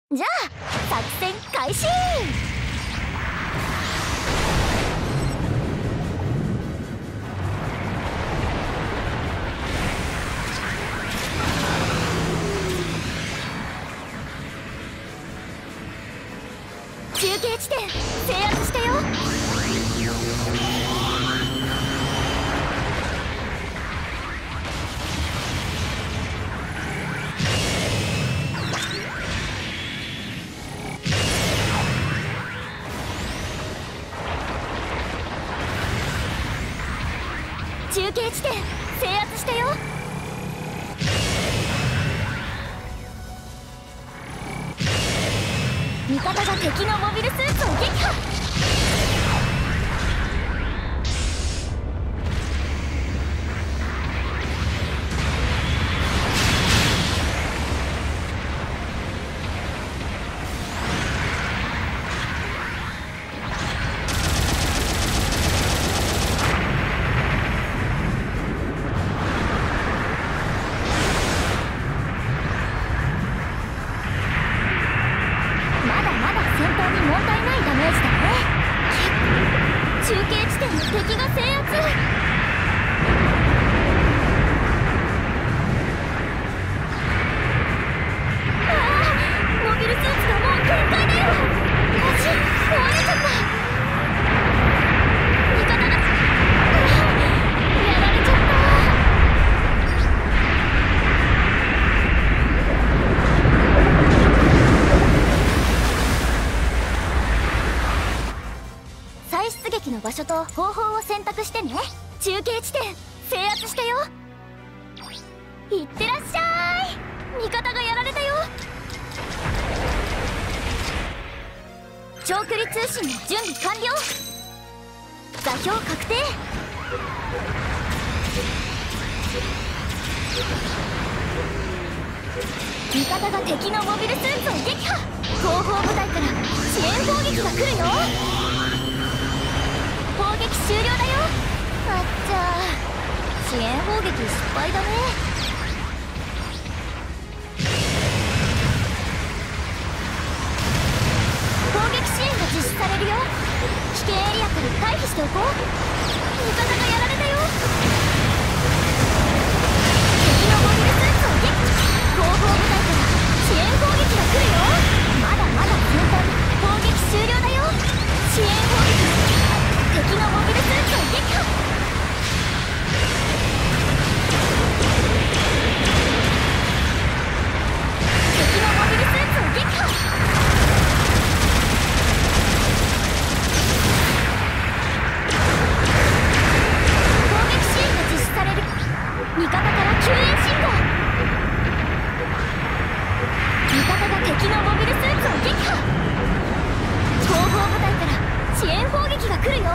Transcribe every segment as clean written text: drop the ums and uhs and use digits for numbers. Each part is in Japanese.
じゃあ作戦開始。中継地点制圧したよ。中継地点制圧したよ。味方が敵のモビルスーツを撃破。中継地点の敵が制圧。ああ、モビルスーツがもう限界だよ。足壊れちゃった。味方がやられちゃった。再出撃の場所と方法を選択してね。中継地点制圧したよ。いってらっしゃい。味方がやられたよ。長距離通信の準備完了。座標確定。味方が敵のモビルスーツを撃破。後方部隊から支援攻撃が来るよ。砲撃終了だよ。あっちゃー、支援砲撃失敗だね。砲撃支援が実施されるよ。危険エリアから回避しておこう。味方がやられたよ。敵のモビルスーツを撃破。後方部隊から支援砲撃が来るよ。まだまだ先端。砲撃終了だよ。支援砲撃。敵のモビルスーツを撃破。敵のモビルスーツを撃破。攻撃支援が実施される。味方から救援信号。味方が敵のモビルスーツを撃破。後方部隊から支援砲撃が来るよ。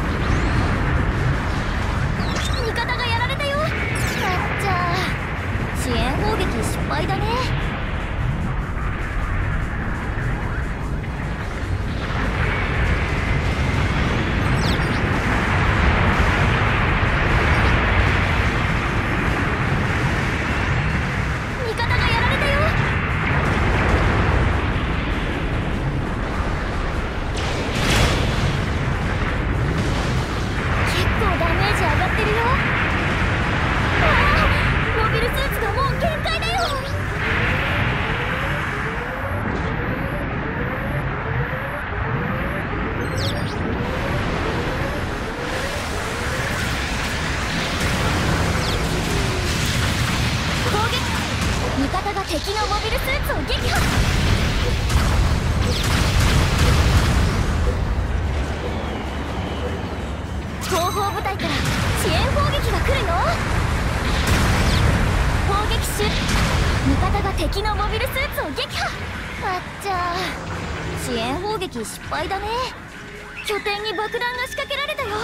味方がやられたよ。あっちゃー、支援砲撃失敗だね。味方がやられたよ。ダメージ上がってるよ。ああ、モビルスーツがもう限界だよ。攻撃。味方が敵のモビルスーツを撃破。後方部隊から支援砲撃が来るよ。砲撃終。味方が敵のモビルスーツを撃破。あっちゃー、支援砲撃失敗だね。拠点に爆弾が仕掛けられたよ。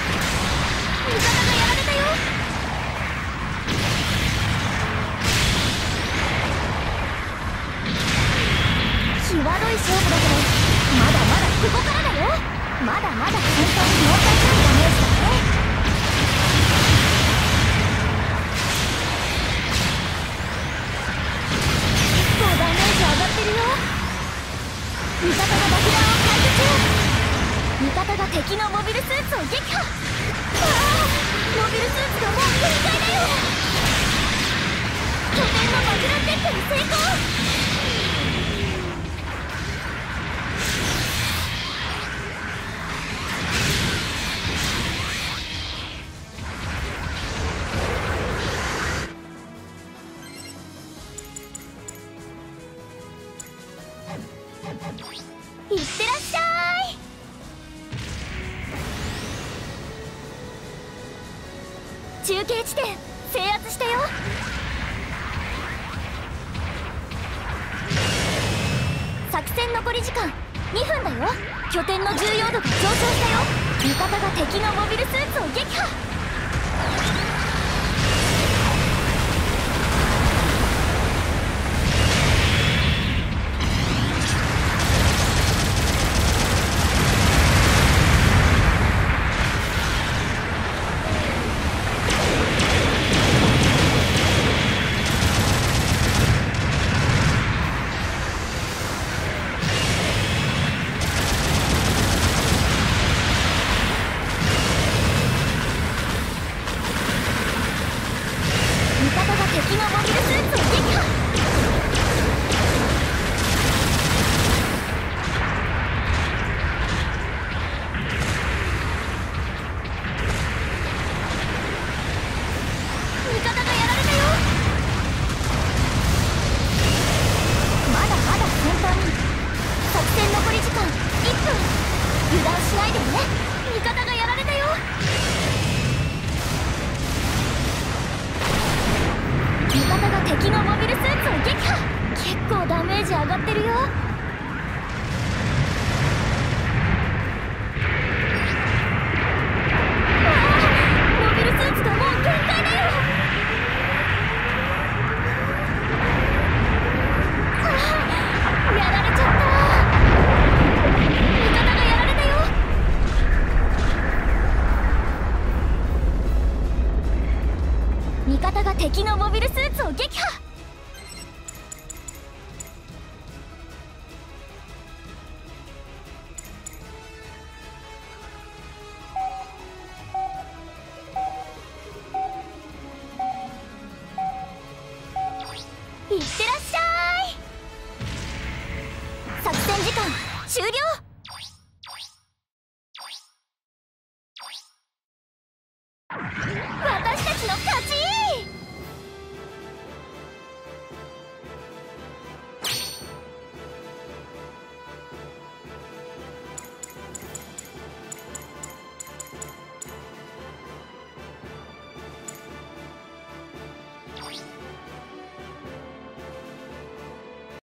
味方がやられたよ。 こからだよ。まだまだ簡単にノータイムダメージだね。結構ダメージ上がってるよ。味方が爆弾を解除中。味方が敵のモビルスーツを撃破。ああ、モビルスーツがもう限界だよ。拠点のマグナテックに成功。いってらっしゃい。中継地点制圧したよ。作戦残り時間2分だよ。拠点の重要度が上昇したよ。味方が敵のモビルスーツを撃破。敵のモビルスーツを撃破。味方がやられたよ。まだまだ先端に。作戦残り時間1分。油断しないでね。味方がやられたよ。味方が敵のモビルスーツを撃破。結構ダメージ上がってるよ。ああ、モビルスーツがもう限界だよ。ああ、やられちゃった。味方がやられたよ。味方が敵のモビルスーツを撃破。いってらっしゃい。作戦時間終了。私たちの勝ち。